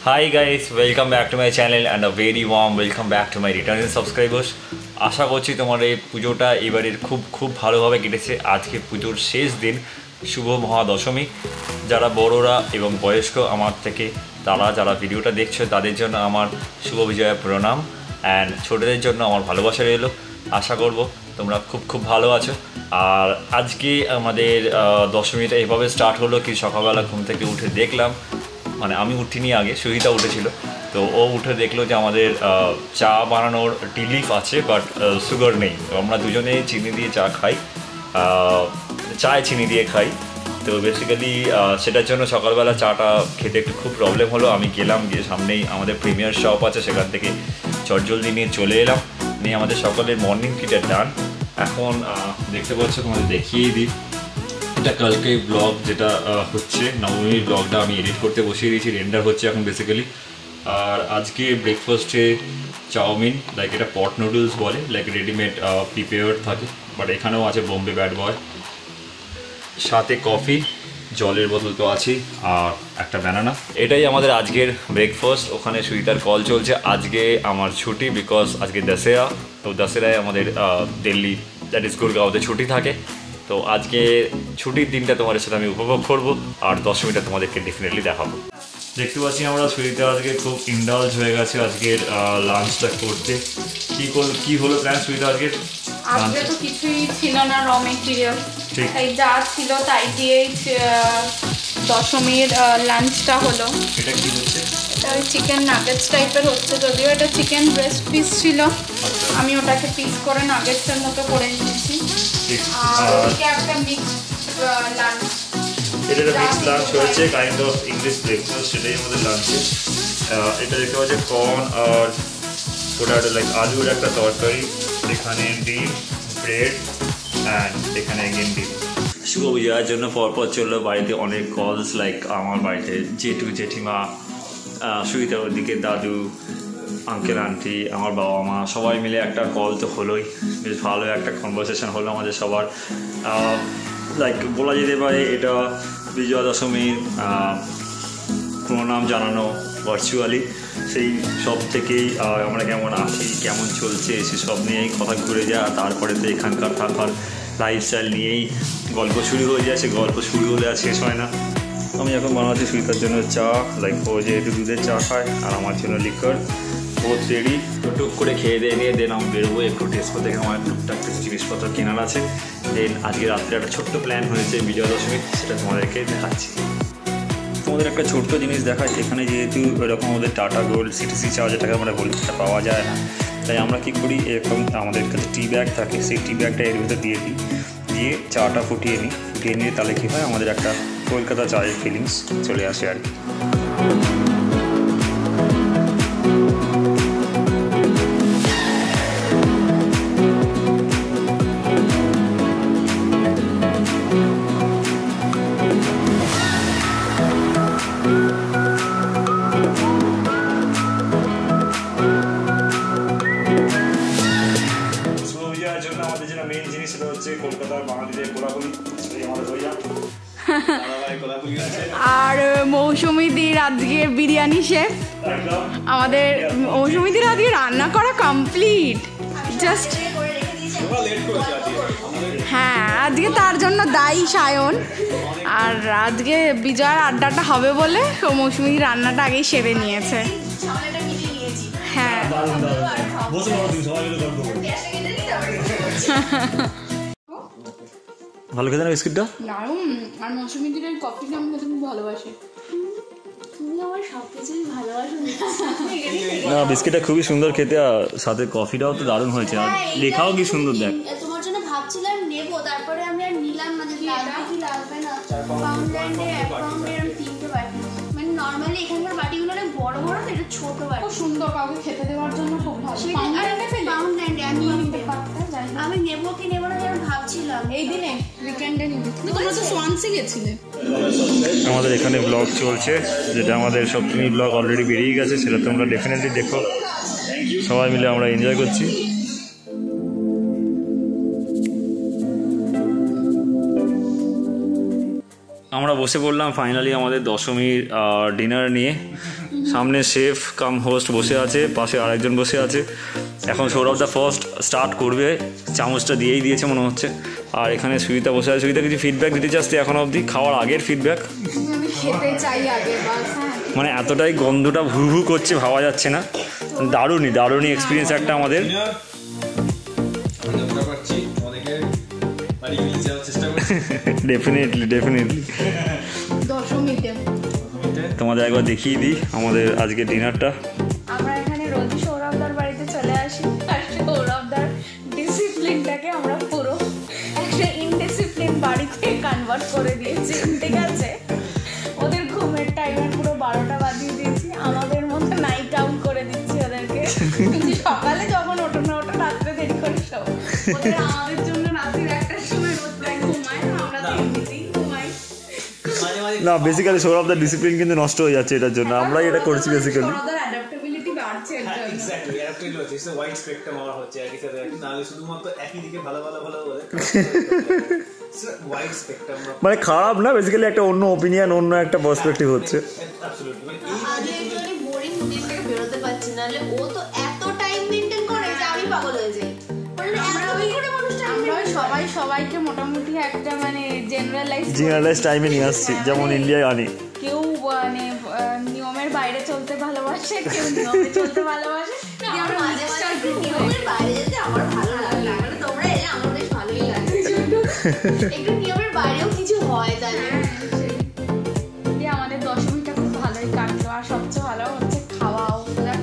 Hi guys, welcome back to my channel and a very warm welcome back to my returning subscribers. আশা করছি তোমার এই পুজোটা এবারের খুব ভালোভাবে কেটেছে। আজকে পুজোর শেষ দিন, শুভ মহাদশমী। যারা বড়রা এবং বয়স্ক আমার থেকে তারা যারা ভিডিওটা দেখছো তাদের জন্য আমার শুভ বিজয়া প্রণাম অ্যান্ড ছোটদের জন্য আমার ভালোবাসা রইল। আশা করব তোমরা খুব ভালো আছো। আর আজকে আমাদের দশমীটা এভাবে স্টার্ট হলো কি সকালবেলা ঘুম থেকে উঠে দেখলাম, মানে আমি উঠিনি, আগে সুহিতা উঠেছিল, তো ও উঠে দেখলো যে আমাদের চা বানানোর টি লিফ আছে বাট সুগার নেই। তো আমরা দুজনেই চিনি দিয়ে চা খাই, চায় চিনি দিয়ে খাই। তো বেসিক্যালি সেটার জন্য সকালবেলা চাটা খেতে একটু খুব প্রবলেম হলো। আমি গেলাম, গিয়ে সামনেই আমাদের প্রিমিয়ার শপ আছে, সেখান থেকে চটজলদি নিয়ে চলে এলাম, নিয়ে আমাদের সকালের মর্নিং কিটা ডান। এখন দেখতে পাচ্ছ, তোমাদের দেখিয়ে দিই, এটা কালকে ব্লগ যেটা হচ্ছে নবমীর ব্লগটা আমি এডিট করতে বসিয়ে দিয়েছি, রেন্ডার হচ্ছে এখন বেসিক্যালি। আর আজকে ব্রেকফাস্টে চাউমিন, লাইক এটা পট নুডলস বলে, লাইক রেডিমেড প্রিপেয়ার থাকে, বাট এখানেও আছে বোম্বে ব্যাড বয়, সাথে কফি, জলের বোতল তো আছেই, আর একটা ব্যানানা। এটাই আমাদের আজকের ব্রেকফাস্ট। ওখানে সুইতার কল চলছে। আজকে আমার ছুটি, বিকজ আজকে দশেরা, তো দশেরায় আমাদের দিল্লি দ্যাট ইজ গুরগাঁওতে ছুটি থাকে। তো আজকে ছুটির দিনটা তোমাদের সাথে আমি উপভোগ করবো, আর দশমীটা তোমাদেরকে ডেফিনেটলি দেখাবো। দেখতে পাচ্ছি আমরা সুইতা আজকে খুব ইন্ডালজ হয়ে গেছে আজকের লাঞ্চটা করতে। কি হলো প্ল্যান সুইতা আজকে? আজকে তো কিছুই ছিল না, র মেটেরিয়াল, তাই যা ছিল তাই দিয়ে দশমীর লাঞ্চটা হলো। এটা কি হচ্ছে? এটা ওই চিকেন নাগেটস টাইপের হচ্ছে, যদিও এটা চিকেন ব্রেস্ট পিস ছিল, আমি ওটাকে পিস করে নাগেটসের মতো করে নিয়েছি। আর একটা মিক্সড লাঞ্চ, এটা মিক্সড লাঞ্চ হয়েছে, কাইন্ড অফ ইংলিশ ব্রেকফাস্ট, সেটাই আমাদের লাঞ্চে। এটা দেখতে পাচ্ছি কর্ন আর পোটাটো, লাইক আলুর একটা তরকারি, এখানে ডিম, ব্রেড অ্যান্ড এখানে এগেন ডিম। শুভ বিজয়ার জন্য পরপর চললো বাড়িতে অনেক কলস, লাইক আমার বাড়িতে জেঠু জেঠিমা, সুহিতার ওদিকে দাদু, আঙ্কেল আন্টি, আমার বাবা মা, সবাই মিলে একটা কল তো হলোই। বেশ ভালো একটা কনভারসেশন হলো আমাদের সবার। লাইক বলা যেতে পারে এটা বিজয়া দশমীর প্রণাম জানানো ভার্চুয়ালি। সেই সব থেকেই আমরা কেমন আছি, কেমন চলছে, সেসব নিয়েই কথা ঘুরে যায়। তারপরে তো এখানকার থাকার লাইফস্টাইল নিয়েই গল্প শুরু হয়ে যায়। সে গল্প শুরু হলে আর শেষ হয় না। আমি এখন বানাচ্ছি সুইতার জন্য চা, লাইক ও যেহেতু দুধের চা খায়, আর আমার জন্য লিকার, বোথ রেডি। টুক করে খেয়ে দিয়ে নিয়ে দেন আমি বেরোবো একটু টেস্কো থেকে, আমার টুকটাক কিছু জিনিসপত্র কেনার আছে। দেন আজকে রাত্রে একটা ছোট্ট প্ল্যান হয়েছে বিজয়া দশমী, সেটা তোমাদেরকে দেখাচ্ছি। তোমাদের একটা ছোট্ট জিনিস দেখায়, এখানে যেহেতু এরকম আমাদের টাটা গোল্ড সিটিসি চা যেটাকে আমরা বলি, সেটা পাওয়া যায় না, তাই আমরা কী করি, এরকম আমাদের কাছে টি ব্যাগ থাকে, সেই টি ব্যাগটা এর ভিতরে দিয়ে দিই, দিয়ে চাটা ফুটিয়ে নিয়ে তাহলে কী হয়, আমাদের একটা কলকাতা চায়ের ফিলিংস চলে আসে আর কি। আর মৌসুমীদির আজকে বিরিয়ানি শেফ, আমাদের মৌসুমীদির আজকে রান্না করা কমপ্লিট, জাস্ট হ্যাঁ আজকে তার জন্য দায়ী সায়ন। আর আজকে বিজয়ের আড্ডাটা হবে বলে মৌসুমীদির রান্নাটা আগেই সেরে নিয়েছে। হ্যাঁ ভালো খেতে না বিস্কিটটা? দারুণ। আর মৌসুমীদির এই কফিটা আমি খেতে খুব ভালোবাসি। তুমি আমার সব কিছুই ভালোবাসো না, বিস্কিটটা খুবই সুন্দর খেতে, আর সাথে কফিটাও তো দারুণ হয়েছে, আর লেখাও কি সুন্দর। দেখ তোমার জন্য ভাবছিলাম নেবো, তারপরে আমি আর নিলাম না, যদি লাগবে না। পাউন্ডল্যান্ডে এক পাউন্ডের আমি 3টে বাটি, মানে নর্মালি এখানকার বাটিগুলো অনেক বড় বড়, তো এটা ছোট বাটি, খুব সুন্দর, কাউকে খেতে দেওয়ার জন্য খুব ভালো। পাউন্ডল্যান্ডে আমি নেবো কি নেবো না যেন ভাবছিলাম। এই দিনে উইকেন্ডে নিবি, তোমরা তো সোয়ানসি গেছিলে। আমাদের এখানে ব্লগ চলছে, যেটা আমাদের সপ্তমী ব্লগ অলরেডি বেরিয়ে গেছে, সেটা তোমরা ডেফিনেটলি দেখো। সবাই মিলে আমরা এনজয় করছি। আমরা বসে পড়লাম ফাইনালি আমাদের দশমীর ডিনার নিয়ে। সামনে শেফ কাম হোস্ট বসে আছে, পাশে আরেকজন বসে আছে। এখন সৌরভ দা ফার্স্ট স্টার্ট করবে, চামচটা দিয়েই দিয়েছে মনে হচ্ছে। আর এখানে সুবিতা বসে আছে। সুবিতা কিছু ফিডব্যাক দিতে চাস তুই এখন অবধি, খাওয়ার আগের ফিডব্যাক? আমি খেতে চাই আগে বাস। মানে এতটাই গন্ধটা ভু ভু করছে, ভাবা যাচ্ছে না। দারুণই এক্সপিরিয়েন্স একটা আমাদের। ডেফিনেটলি তোমাদের একবার দেখিয়ে দিই আমাদের আজকে ডিনারটা। আমরা এখানে রোজই সৌরভদার বাড়িতে চলে আসি, আর সৌরভদার ডিসিপ্লিনটাকে আমরা পুরো একটা ইনডিসিপ্লিন বাড়িতে কনভার্ট করে দিয়েছি, ঠিক আছে? ওদের ঘুমের টাইমে পুরো 12টা বাজিয়ে দিয়েছি, আমাদের মতো নাইট আউট করে দিচ্ছি ওদেরকে। সকালে যখন ওঠো না ওঠো, রাত্রে দেরি করে শো। ওদের আমাদের জন্য রাত্রির 1টার সময় রোজ প্রায় ঘুমায়, আমরা 3 ঘুমাই। না বেসিক্যালি সৌরভদার ডিসিপ্লিন কিন্তু নষ্ট হয়ে যাচ্ছে এটার জন্য, আমরাই এটা করছি বেসিক্যালি। সৌরভদার অ্যাডাপ্টেবিলিটি বাড়ছে এর জন্য। এক্স্যাক্টলি অ্যাডাপ্টেবিলিটি হচ্ছে, সো ওয়াইড স্পেকট্রাম আমার হচ্ছে একই সাথে একই, নাহলে শুধুমাত্র একই দিকে ভালো বলে ওয়াইড স্পেকট্রাম। মানে খারাপ না, বেসিক্যালি একটা অন্য ওপিনিয়ন, অন্য একটা পার্সপেক্টিভ হচ্ছে। অ্যাবসলিউটলি। মানে আগে একটুখানি বোরিং দিন থেকে বেরোতে পারছি না, নাহলে ও তো এত টাইম মেনটেন করে যে আমি পাগল হয়ে যাই। আমরা সবাইকে মোটামুটি একটা মানে জেনারেলাইজ টাইমে নিয়ে আসছি, যেমন ইন্ডিয়ায় আনি। কেউ মানে নিয়মের বাইরে চলতে ভালোবাসে, কেউ নিয়মে চলতে ভালোবাসে। আমার মাঝে মাঝে নিয়মের বাইরে যেতে আমার ভালো লাগে, মানে তোমরা এলে আমার বেশ ভালোই লাগে। একটু নিয়মের বাইরেও কিছু হয় তাহলে। আমাদের দশমীটা খুব ভালোই কাটলো, আর সবচেয়ে ভালো হচ্ছে খাওয়াও।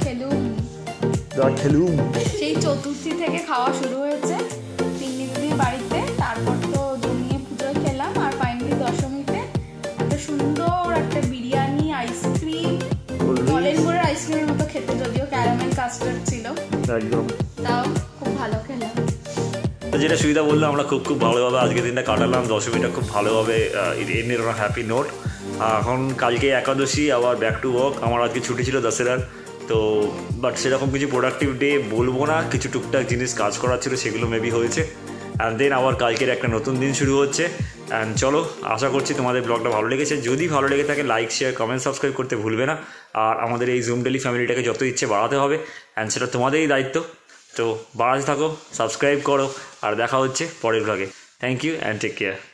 খেলুম সেই চতুর্থী থেকে খাওয়া শুরু হয়েছে দিদির বাড়িতে, তারপর তো জমিয়ে পুজোয় খেলাম, আর ফাইনালি দশমীতে একটা সুন্দর একটা বিরিয়ানি, আইসক্রিম, নলেনগুড়ের আইসক্রিমের মতো খেতে, যদিও ক্যারামেল কাস্টার্ড ছিল, একদম তাও খুব ভালো খেলাম। যেটা সুবিধা বললাম, আমরা খুব ভালোভাবে আজকের দিনটা কাটালাম, দশমীটা খুব ভালোভাবে এন্ডেড অন হ্যাপি নোট। এখন কালকে একাদশী, আবার ব্যাক টু ওয়ার্ক। আমার আজকে ছুটি ছিল দশেরার, তো বাট সেরকম কিছু প্রোডাক্টিভ ডে বলবো না, কিছু টুকটাক জিনিস কাজ করার ছিল, সেগুলো মেবি হয়েছে। অ্যান্ড দেন আবার কালকের একটা নতুন দিন শুরু হচ্ছে। অ্যান্ড চলো, আশা করছি তোমাদের ব্লগটা ভালো লেগেছে। যদি ভালো লেগে থাকে লাইক, শেয়ার, কমেন্ট, সাবস্ক্রাইব করতে ভুলবে না। আর আমাদের এই জুম ডেলি ফ্যামিলিটাকে যত ইচ্ছে বাড়াতে হবে, অ্যান্ড সেটা তোমাদেরই দায়িত্ব। তো বাড়াতে থাকো, সাবস্ক্রাইব করো, আর দেখা হচ্ছে পরের ব্লগে। Thank you and take care.